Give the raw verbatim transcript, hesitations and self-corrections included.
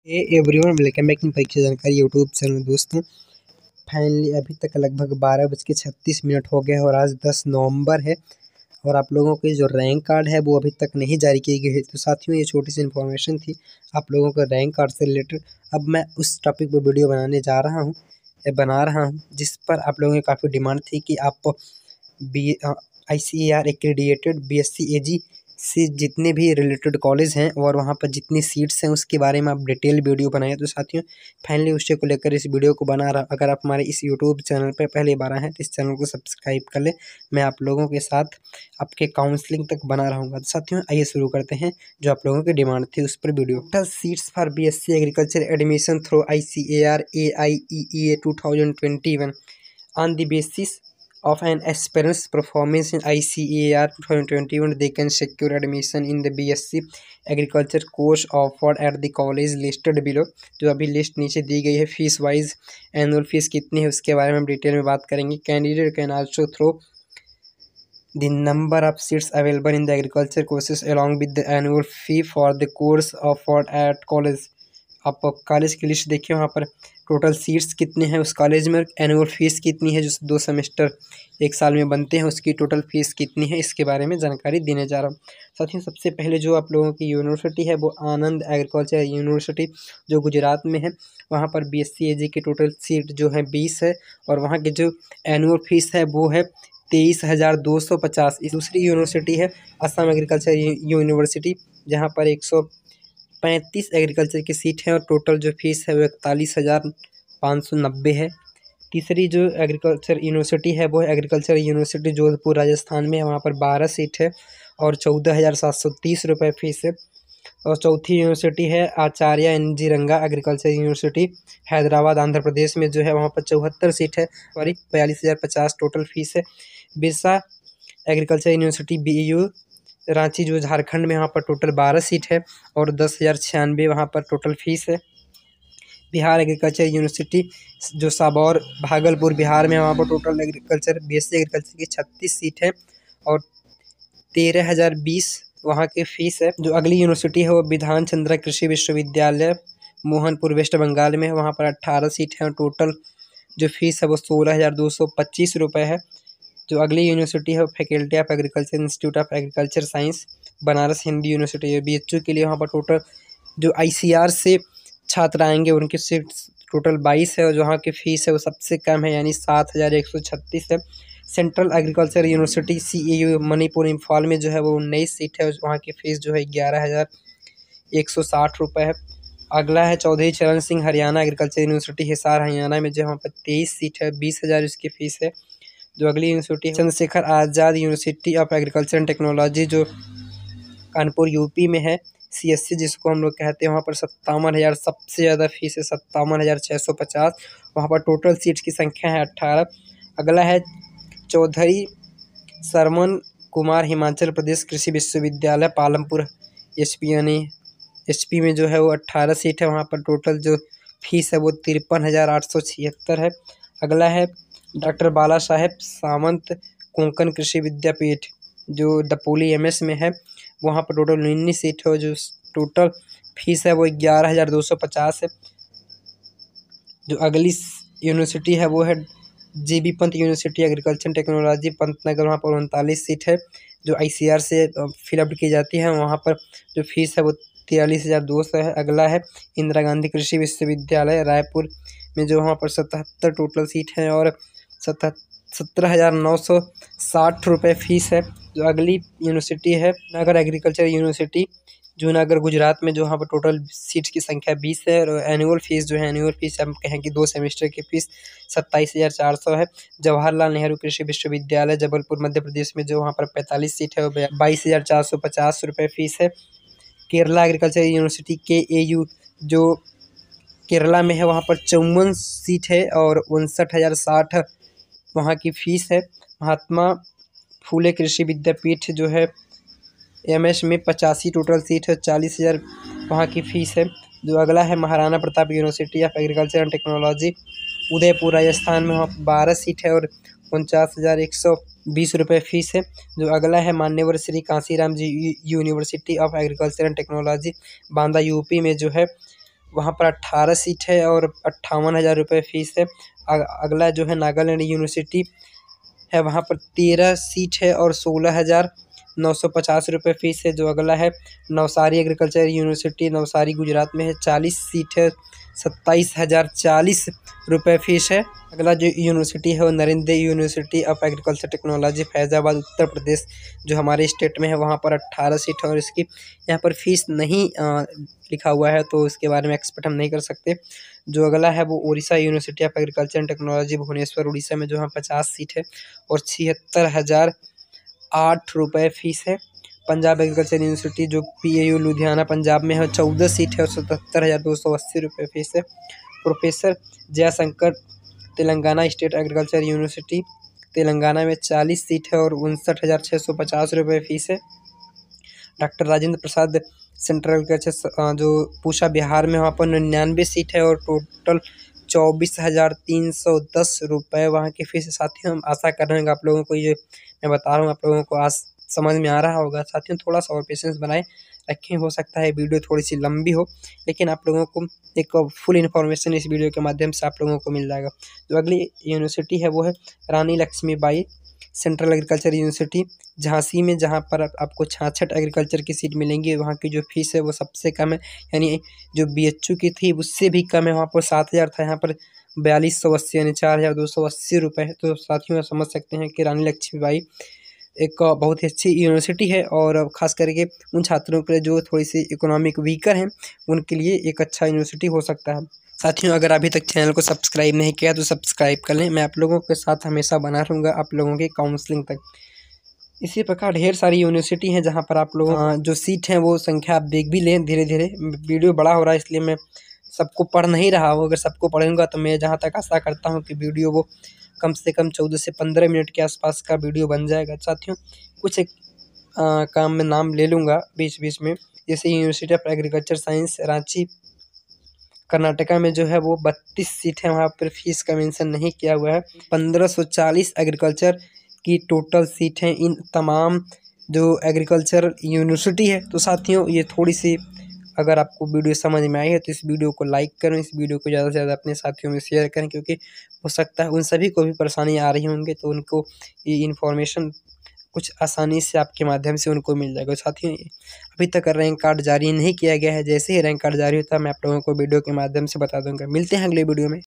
A everyone welcome back in परीक्षा जानकारी YouTube channel. दोस्तों फाइनली अभी तक लगभग बारह बज के छत्तीस मिनट हो गए और आज दस नवंबर है और आप लोगों के जो रैंक कार्ड है वो अभी तक नहीं जारी की गई है। तो साथियों ये छोटी सी इन्फॉर्मेशन थी आप लोगों का रैंक कार्ड से रिलेटेड। अब मैं उस टॉपिक पर वीडियो बनाने जा रहा हूँ बना रहा हूँ जिस पर आप लोगों की काफ़ी डिमांड थी कि आप by I C A R accredited B S C A G से जितने भी रिलेटेड कॉलेज हैं और वहाँ पर जितनी सीट्स हैं उसके बारे में आप डिटेल वीडियो बनाए। तो साथियों फाइनली उसी को लेकर इस वीडियो को बना रहा। अगर आप हमारे इस यूट्यूब चैनल पर पहली बार आए हैं तो इस चैनल को सब्सक्राइब कर ले। मैं आप लोगों के साथ आपके काउंसलिंग तक बना रहूँगा। तो साथियों आइए शुरू करते हैं जो आप लोगों की डिमांड थी उस पर video. Total seats for B S C agriculture admission through I C A R A I E E A two thousand twenty one on the basis of an aspirant's performance in I C A R twenty twenty-one, they can secure admission in the B S c agriculture course offered at the college listed below। जो अभी list नीचे दी गई है fees wise annual fees कितनी है उसके बारे में हम डिटेल में बात करेंगे। Candidate can also throw the number of seats available in the agriculture courses along with the annual fee for the course offered at college। आप कॉलेज की लिस्ट देखिए वहाँ पर टोटल सीट्स कितने हैं उस कॉलेज में, एनुअल फीस कितनी है जो दो सेमेस्टर एक साल में बनते हैं उसकी टोटल फीस कितनी है इसके बारे में जानकारी देने जा रहा हूँ। साथियों सबसे पहले जो आप लोगों की यूनिवर्सिटी है वो आनंद एग्रीकल्चर यूनिवर्सिटी जो गुजरात में है। वहाँ पर बी एस सी ए जी की टोटल सीट जो है बीस है और वहाँ की जो एनुअल फीस है वो है तेईस हज़ार दो सौ पचास। दूसरी यूनिवर्सिटी है असम एग्रीकल्चर यूनिवर्सिटी जहाँ पर एक सौ पैंतीस एग्रीकल्चर की सीट है और टोटल जो फीस है वो इकतालीस हज़ार पाँच सौ नब्बे है। तीसरी जो एग्रीकल्चर यूनिवर्सिटी है वो एग्रीकल्चर यूनिवर्सिटी जोधपुर राजस्थान में है। वहाँ पर बारह सीट है और चौदह हज़ार सात सौ तीस रुपये फीस है। और चौथी यूनिवर्सिटी है आचार्य एन जी रंगा एग्रीकल्चर यूनिवर्सिटी हैदराबाद आंध्र प्रदेश में जो है वहाँ पर चौहत्तर सीट है सॉरी बयालीस हज़ार पचास टोटल फीस है। Birsa agriculture university B U Ranchi जो झारखंड में वहाँ पर टोटल बारह सीट है और दस हज़ार छियानवे वहाँ पर टोटल फीस है। बिहार एग्रीकल्चर यूनिवर्सिटी जो साबौर भागलपुर बिहार में वहाँ पर total agriculture B S C agriculture की छत्तीस सीट है और तेरह हज़ार बीस वहाँ की फ़ीस है। जो अगली यूनिवर्सिटी है वो विधान चंद्रा कृषि विश्वविद्यालय मोहनपुर वेस्ट बंगाल में है। वहाँ पर अट्ठारह सीट है और टोटल जो फीस है वो सोलह हज़ार दो सौ पच्चीस रुपये है। जो अगली यूनिवर्सिटी है faculty of agriculture institute of agriculture science Banaras Hindi university है। बी एच यू के लिए वहाँ पर टोटल जो आई सी आर से छात्र आएंगे उनकी सीट टोटल बाईस है और जो वहाँ की फ़ीस है वो सबसे कम है यानी सात हज़ार एक सौ छत्तीस है। Central agriculture university C A U Manipur Imphal में जो है वो उन्नीस सीट है और वहाँ की फ़ीस जो है ग्यारह हज़ार एक सौ साठ रुपये है। अगला है चौधरी चरण सिंह हरियाणा एग्रीकल्चर यूनिवर्सिटी हिसार हरियाणा में जो वहाँ पर तेईस सीट है बीस हज़ार इसकी फ़ीस है। जो अगली university Chandrashekhar Azad university of agriculture and technology जो कानपुर यूपी में है सी एस सी जिसको हम लोग कहते हैं वहाँ पर सत्तावन हज़ार सबसे ज़्यादा फीस है सत्तावन हज़ार छः सौ पचास। वहाँ पर टोटल सीट्स की संख्या है अट्ठारह। अगला है चौधरी सरमन कुमार हिमाचल प्रदेश कृषि विश्वविद्यालय पालमपुर एच पी यानी एच पी में जो है वो अट्ठारह सीट है। वहाँ पर टोटल जो फीस है वो तिरपन हज़ार आठ सौ छिहत्तर है। अगला है डॉक्टर बाला साहेब सामंत कोंकण कृषि विद्यापीठ जो दपोली एम एस में है। वहाँ पर टोटल उन्नीस सीट है जो टोटल फीस है वो ग्यारह हज़ार दो सौ पचास है। जो अगली यूनिवर्सिटी है वो है J B Pant university agriculture technology Pantnagar. वहाँ पर उनतालीस सीट है जो आई सी आर से फिलअप की जाती है। वहाँ पर जो फीस है वो तिरालीस हज़ार दो सौ है। अगला है इंदिरा गांधी कृषि विश्वविद्यालय रायपुर में जो वहाँ पर सतहत्तर टोटल सीट है और सतह सत्रह हज़ार नौ सौ साठ रुपये फ़ीस है। जो अगली यूनिवर्सिटी है नगर एग्रीकल्चर यूनिवर्सिटी जूनागढ़ गुजरात में जो वहाँ पर टोटल सीट्स की संख्या बीस है और एनुअल फ़ीस जो है एनुअल फ़ीस हम कहें कि दो सेमेस्टर की फ़ीस सत्ताईस हज़ार चार सौ है। जवाहरलाल नेहरू कृषि विश्वविद्यालय जबलपुर मध्य प्रदेश में जो वहाँ पर पैंतालीस सीट है और बाईस हज़ार चार सौ पचास रुपये फ़ीस है। केरला एग्रीकल्चर यूनिवर्सिटी के ए यू जो केरला में है वहाँ पर चौवन सीट है और उनसठ हज़ार साठ वहाँ की फ़ीस है। महात्मा फूले कृषि विद्यापीठ जो है एम एस में पचासी टोटल सीट है चालीस हज़ार वहाँ की फ़ीस है। जो अगला है Maharana Pratap university of agriculture and technology Udaipur Rajasthan में वहाँ बारह सीट है और उनचास हज़ार एक सौ बीस रुपये फ़ीस है। जो अगला है मान्यवर Shri Kanshiram ji university of agriculture and technology Banda UP में जो है वहाँ पर अट्ठारह सीट है और अट्ठावन हज़ार रुपये फ़ीस है। अगला जो है नागालैंड यूनिवर्सिटी है, वहाँ पर तेरह सीट है और सोलह हज़ार नौ सौ पचास रुपये फ़ीस है। जो अगला है नवसारी एग्रीकल्चर यूनिवर्सिटी, नवसारी गुजरात में है, चालीस सीट है, सत्ताईस हज़ार चालीस रुपये फ़ीस है। अगला जो यूनिवर्सिटी है वो Narendra university of agriculture technology Faizabad Uttar Pradesh जो हमारे स्टेट में है, वहाँ पर अट्ठारह सीट है और इसकी यहाँ पर फीस नहीं आ, लिखा हुआ है, तो इसके बारे में एक्सपेक्ट हम नहीं कर सकते। जो अगला है वो Orissa university of agriculture and technology Bhubaneswar Orissa में, जो यहाँ पचास सीट है और छिहत्तर हज़ार आठ रुपये फ़ीस है। पंजाब एग्रीकल्चर यूनिवर्सिटी जो P A U Ludhiana Punjab में है, चौदह सीट है और सतहत्तर हज़ार दो सौ अस्सी रुपये फ़ीस है। Professor Jayashankar Telangana state agriculture university Telangana में चालीस सीट है और उनसठ हज़ार छः सौ पचास रुपये फ़ीस है। Doctor Rajendra Prasad central agriculture जो पूसा बिहार में, वहाँ पर निन्यानवे सीट है और टोटल चौबीस हज़ार तीन सौ दस रुपये वहाँ की फ़ीस है। साथियों, हम आशा कर रहे हैं कि आप लोगों को ये मैं बता रहा हूँ आप लोगों को आज समझ में आ रहा होगा। साथियों, थोड़ा सा और पेशेंस बनाए रखें, हो सकता है वीडियो थोड़ी सी लंबी हो, लेकिन आप लोगों को एक फुल इन्फॉर्मेशन इस वीडियो के माध्यम से आप लोगों को मिल जाएगा। जो अगली यूनिवर्सिटी है वो है Rani Laxmibai central agriculture university Jhansi में, जहाँ पर आपको छाछठ एग्रीकल्चर की सीट मिलेंगी। वहाँ की जो फीस है वो सबसे कम है, यानी जो बी एच यू की थी उससे भी कम है। वहाँ पर सात हज़ार था, यहाँ पर बयालीस सौ अस्सी यानी चार हज़ार दो सौ अस्सी रुपये है। तो साथियों, आप समझ सकते हैं कि रानी लक्ष्मीबाई एक बहुत ही अच्छी यूनिवर्सिटी है और ख़ास करके उन छात्रों के लिए जो थोड़ी सी इकोनॉमिक वीकर हैं उनके लिए एक अच्छा यूनिवर्सिटी हो सकता है। साथियों, अगर अभी तक चैनल को सब्सक्राइब नहीं किया तो सब्सक्राइब कर लें। मैं आप लोगों के साथ हमेशा बना रहूँगा आप लोगों की काउंसलिंग तक। इसी प्रकार ढेर सारी यूनिवर्सिटी हैं जहाँ पर आप लोगों जो सीट हैं वो संख्या आप देख भी लें। धीरे धीरे वीडियो बड़ा हो रहा है इसलिए मैं सबको पढ़ नहीं रहा हूँ। अगर सबको पढ़ूंगा तो मैं जहाँ तक आशा करता हूँ कि वीडियो वो कम से कम चौदह से पंद्रह मिनट के आसपास का वीडियो बन जाएगा। साथियों, कुछ एक आ, काम में नाम ले लूँगा बीच बीच में, जैसे university of agriculture science Ranchi Karnataka में जो है वो बत्तीस सीट है, वहाँ पर फीस का मेंशन नहीं किया हुआ है। पंद्रह सौ चालीस एग्रीकल्चर की टोटल सीट हैं इन तमाम जो एग्रीकल्चर यूनिवर्सिटी है। तो साथियों, ये थोड़ी सी अगर आपको वीडियो समझ में आई है तो इस वीडियो को लाइक करें, इस वीडियो को ज़्यादा से ज़्यादा अपने साथियों में शेयर करें, क्योंकि हो सकता है उन सभी को भी परेशानी आ रही होंगी, तो उनको ये इन्फॉर्मेशन कुछ आसानी से आपके माध्यम से उनको मिल जाएगा। साथियों, अभी तक रैंक कार्ड जारी नहीं किया गया है, जैसे ही रैंक कार्ड जारी होता है मैं आप लोगों को वीडियो के माध्यम से बता दूंगा। मिलते हैं अगले वीडियो में।